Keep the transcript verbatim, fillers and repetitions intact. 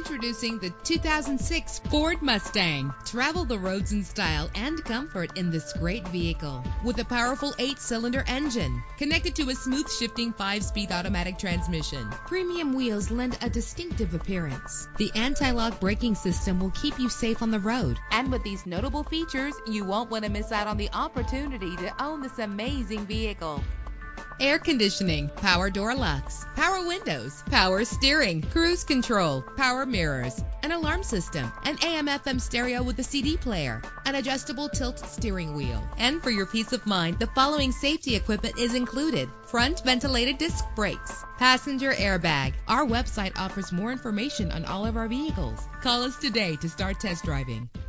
Introducing the two thousand six Ford Mustang. Travel the roads in style and comfort in this great vehicle. With a powerful eight-cylinder engine connected to a smooth shifting five-speed automatic transmission. Premium wheels lend a distinctive appearance. The anti-lock braking system will keep you safe on the road. And with these notable features, you won't want to miss out on the opportunity to own this amazing vehicle. Air conditioning, power door locks, power windows, power steering, cruise control, power mirrors, an alarm system, an A M F M stereo with a C D player, an adjustable tilt steering wheel. And for your peace of mind, the following safety equipment is included: front ventilated disc brakes, passenger airbag. Our website offers more information on all of our vehicles. Call us today to start test driving.